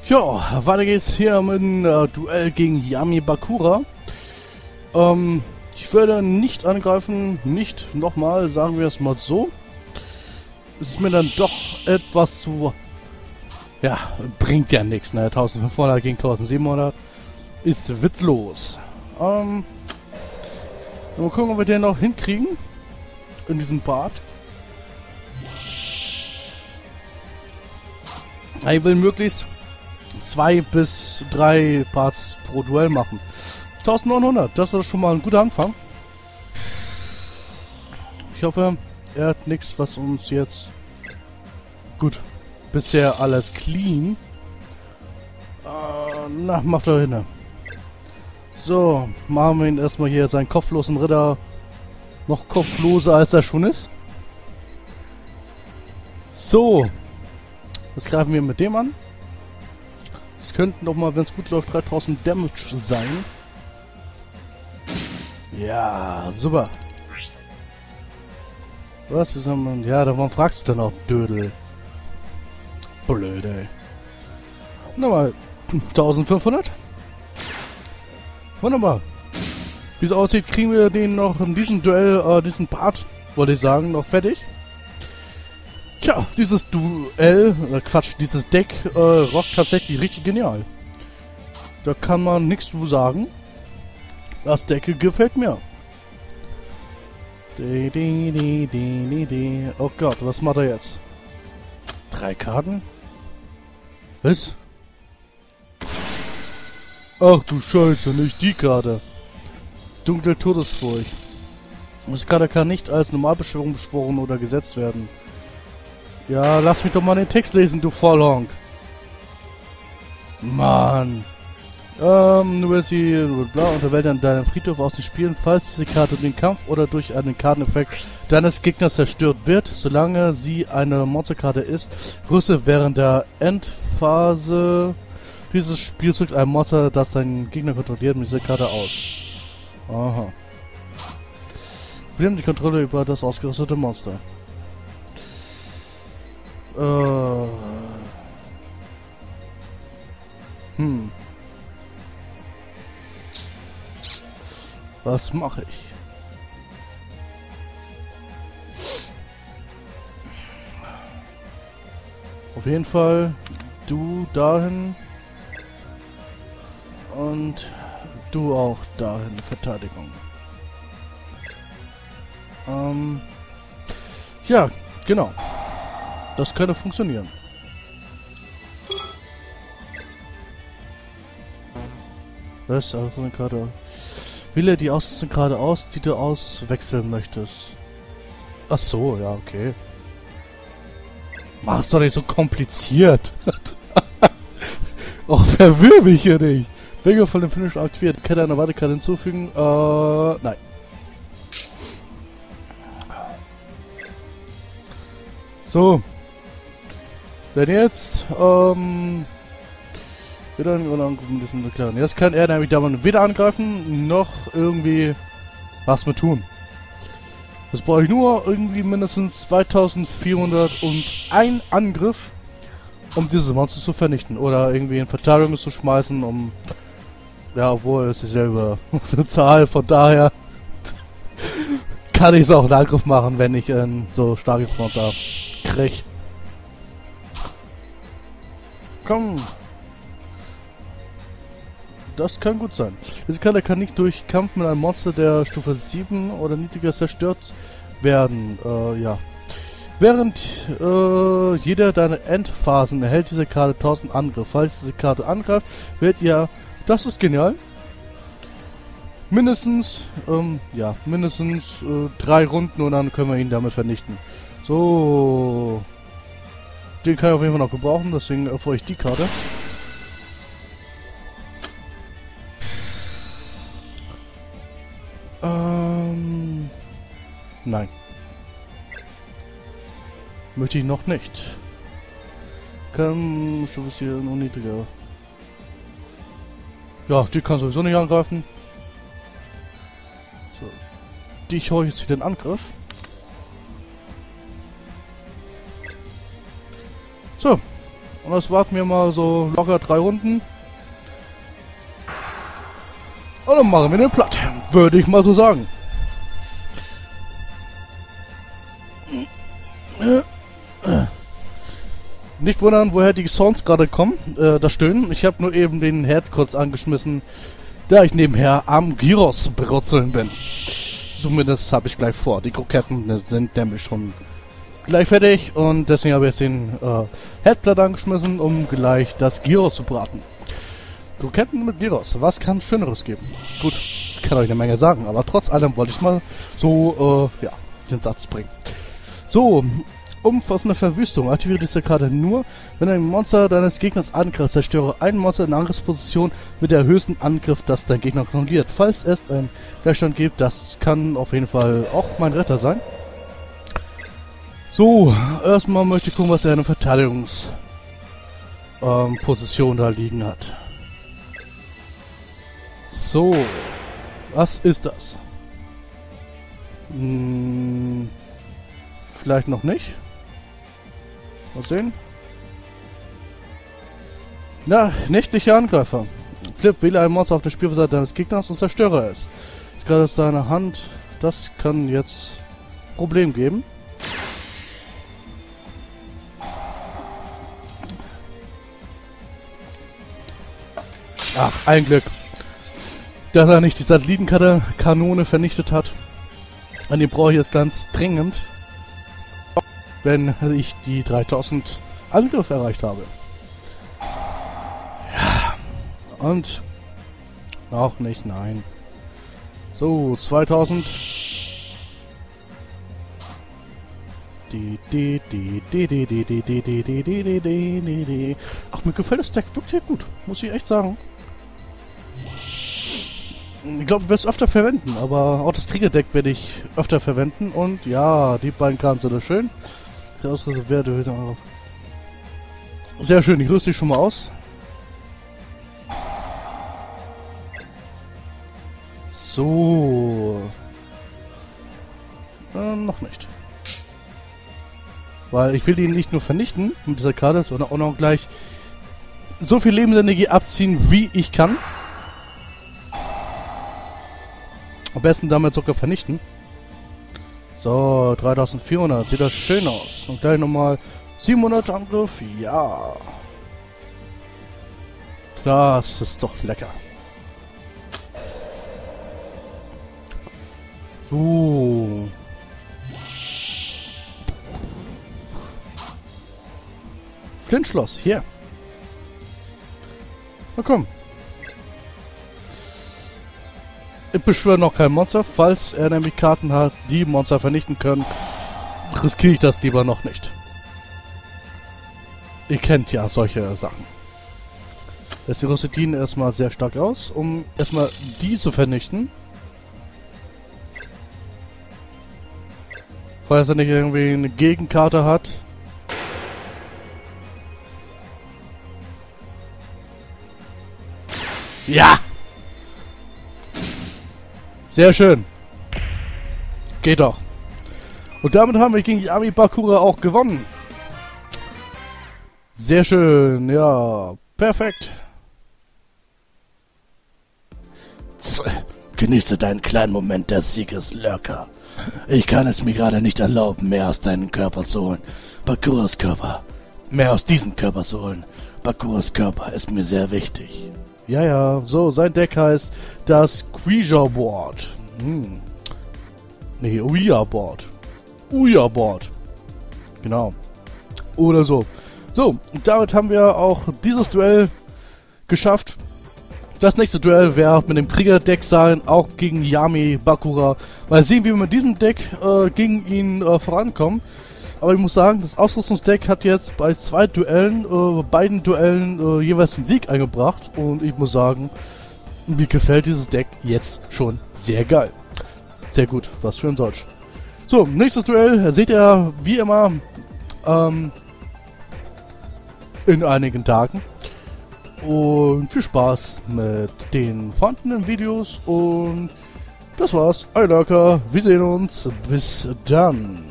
Ja, weiter geht's hier mit dem Duell gegen Yami Bakura. Ich werde nicht angreifen, nicht nochmal, sagen wir es mal so. Es ist mir dann doch etwas zu... Ja, bringt ja nichts, ne? 1500 gegen 1700 ist witzlos. Mal gucken, ob wir den noch hinkriegen. In diesem Part. Ich will möglichst 2 bis 3 Parts pro Duell machen. 1900, das ist schon mal ein guter Anfang. Ich hoffe, er hat nichts, was uns jetzt... Gut, bisher alles clean. Na, macht er hin. So, machen wir ihn erstmal hier seinen kopflosen Ritter. Noch kopfloser, als er schon ist. So. Jetzt greifen wir mit dem an. Es könnten doch mal, wenn es gut läuft, 3000 Damage sein. Ja, super. Was ist am... Ja, warum fragst du denn auch, Dödel? Blöd, ey. Nochmal 1500. Wunderbar. Wie es aussieht, kriegen wir den noch in diesem Duell, diesen Part, wollte ich sagen, noch fertig. Tja, dieses Duell, Quatsch, dieses Deck rockt tatsächlich richtig genial. Da kann man nichts zu sagen. Das Deck gefällt mir. Oh Gott, was macht er jetzt? 3 Karten? Was? Ach du Scheiße, nicht die Karte. Dunkle Todesfurcht. Das Karte kann nicht als Normalbeschwörung beschworen oder gesetzt werden. Ja, lass mich doch mal den Text lesen, du Vollhonk. Mann. Du willst die blau unterwählt an deinem Friedhof aus den Spielen, falls diese Karte den Kampf oder durch einen Karteneffekt deines Gegners zerstört wird, solange sie eine Monsterkarte ist, rüste während der Endphase dieses Spielzugs ein Monster, das deinen Gegner kontrolliert, mit dieser Karte aus. Aha. Wir nehmen die Kontrolle über das ausgerüstete Monster. Was mache ich? Auf jeden Fall du dahin und du auch dahin. Verteidigung. Ja, genau. Das könnte funktionieren. Was ist also eine Karte? Wähle die Ausrüstungskarte aus, die du auswechseln möchtest. Ach so, ja, okay. Mach's doch nicht so kompliziert. Och, verwirr mich hier nicht. Wege von dem Finish aktiviert. Kette einer Wartekarte hinzufügen. Nein. So. Denn jetzt, wieder ein bisschen erklären. Jetzt kann er nämlich da weder angreifen, noch irgendwie was mit tun. Das brauche ich nur irgendwie mindestens 2401 Angriff, um dieses Monster zu vernichten. Oder irgendwie in Verteidigung zu schmeißen, um... Ja, obwohl es dieselbe Zahl, von daher kann ich es auch einen Angriff machen, wenn ich ein so starkes Monster krieg. Komm. Das kann gut sein. Diese Karte kann nicht durch Kampf mit einem Monster der Stufe 7 oder niedriger zerstört werden. Ja. Während jeder deiner Endphasen erhält diese Karte 1000 Angriff. Falls diese Karte angreift, wird ihr... Das ist genial. Mindestens, ja, mindestens 3 Runden und dann können wir ihn damit vernichten. So. Den kann ich auf jeden Fall noch gebrauchen, deswegen öffne ich die Karte. Nein. Möchte ich noch nicht. Kann Stufe hier noch niedriger. Ja, die kann sowieso nicht angreifen. So. Dich hole ich jetzt wieder den Angriff. So. Und das warten wir mal so locker 3 Runden. Und dann machen wir den platt. Würde ich mal so sagen. Nicht wundern, woher die Sounds gerade kommen. Das Stöhnen. Ich habe nur eben den Herd kurz angeschmissen, da ich nebenher am Gyros brutzeln bin. Zumindest habe ich gleich vor. Die Kroketten sind nämlich schon gleich fertig und deswegen habe ich jetzt den Herdplatte angeschmissen, um gleich das Gyros zu braten. Kroketten mit Gyros, was kann Schöneres geben? Gut, ich kann euch eine Menge sagen, aber trotz allem wollte ich mal so, ja, den Satz bringen. So, umfassende Verwüstung. Aktiviere diese Karte nur, wenn ein Monster deines Gegners angreift. Zerstöre ein Monster in Angriffsposition mit der höchsten Angriff, das dein Gegner kontrolliert. Falls es einen Gleichstand gibt, das kann auf jeden Fall auch mein Retter sein. So, erstmal möchte ich gucken, was er in der Verteidigungsposition da liegen hat. So, was ist das? Vielleicht noch nicht. Mal sehen. Na, nächtliche Angreifer. Flip, wähle ein Monster auf der Spielseite deines Gegners und zerstöre es. Das ist gerade aus deiner Hand. Das kann jetzt Problem geben. Ach, ein Glück, dass er nicht die Satellitenkanone vernichtet hat. An den brauche ich jetzt ganz dringend, wenn ich die 3000 Angriff erreicht habe. Ja, und auch nicht, nein. So, 2000. Ach, mir gefällt das Deck wirklich gut, muss ich echt sagen. Ich glaube, ich werde es öfter verwenden, aber auch das Kriegerdeck werde ich öfter verwenden. Und ja, die beiden Karten sind schön. Der Ausrüstung werde wieder auf. Sehr schön, ich rüste dich schon mal aus. So. Noch nicht. Weil ich will ihn nicht nur vernichten mit dieser Karte, sondern auch noch gleich so viel Lebensenergie abziehen, wie ich kann. Am besten damit sogar vernichten. So, 3400. Sieht das schön aus. Und gleich nochmal 700 Angriff. Ja. Das ist doch lecker. So. Flintschloss, hier. Na komm. Ich beschwöre noch kein Monster. Falls er nämlich Karten hat, die Monster vernichten können, riskiere ich das lieber noch nicht. Ihr kennt ja solche Sachen. Lässt die Russetine erstmal sehr stark aus, um erstmal die zu vernichten. Falls er nicht irgendwie eine Gegenkarte hat. Ja! Sehr schön. Geht doch. Und damit haben wir gegen Yami Bakura auch gewonnen. Sehr schön. Ja, perfekt. Genieße deinen kleinen Moment des Sieges, Lurker. Ich kann es mir gerade nicht erlauben, mehr aus deinem Körper zu holen. Bakuras Körper. Mehr aus diesem Körper zu holen. Bakuras Körper ist mir sehr wichtig. Ja, ja, so, sein Deck heißt das Ouija Board. Nee, Ouija Board. Ouija Board. Genau. Oder so. So, und damit haben wir auch dieses Duell geschafft. Das nächste Duell wird mit dem Krieger-Deck sein, auch gegen Yami Bakura. Mal sehen, wie wir mit diesem Deck gegen ihn vorankommen. Aber ich muss sagen, das Ausrüstungsdeck hat jetzt bei beiden Duellen jeweils einen Sieg eingebracht. Und ich muss sagen, mir gefällt dieses Deck jetzt schon sehr geil. Sehr gut, was für ein Solch. So, nächstes Duell seht ihr wie immer in einigen Tagen. Und viel Spaß mit den vorhandenen Videos. Und das war's. Euer Lurker, wir sehen uns. Bis dann.